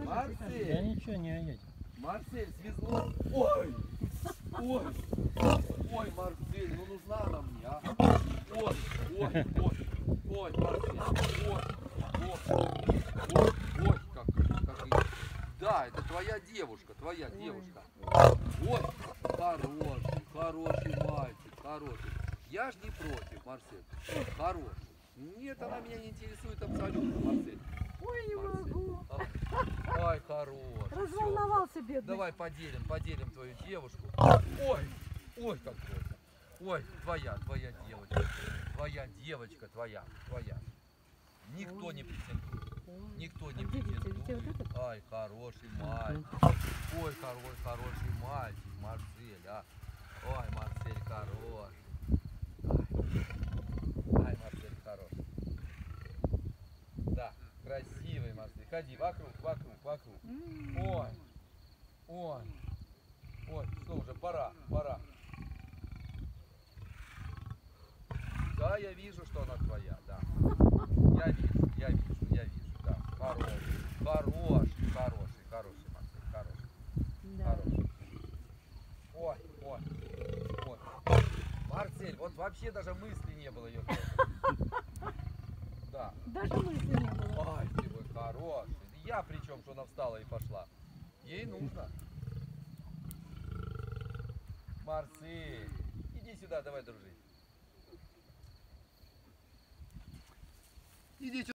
Марсель! Да ничего, не едет. Марсель, свезло. Ой! Ой! Ой, Марсель, ну нужна она мне, а? Ой, ой, ой, ой, Марсель, ой, ой, ой, как. Да, это твоя девушка, твоя девушка. Ой, хороший мальчик, хороший. Я ж не против, Марсель. Хороший. Нет, она меня не интересует абсолютно, Марсель. Ой, не могу. Ай, хороший. Разволновался, бедный. Давай поделим твою девушку. Ой, ой, как просто. Ой, твоя девочка. Твоя. Никто не претендует. Никто не претендует. Ай, хороший мальчик. Ой, хороший мальчик, Марсель, а. Ой, Марсель хороший. Ай, Марсель хороший. Да, красивый Марсель. Ходи вокруг. Ой, что уже, пора. Да, я вижу, что она твоя, да. Я вижу, да. Хороший, Марсель, хороший. Да. Ой. Марсель, вот вообще даже мысли не было ее. Да. Даже мысли не было. Ай, ты мой хороший. Я при чем, что она встала и пошла? Ей нужно. Марсель, иди сюда, давай дружить. Иди сюда.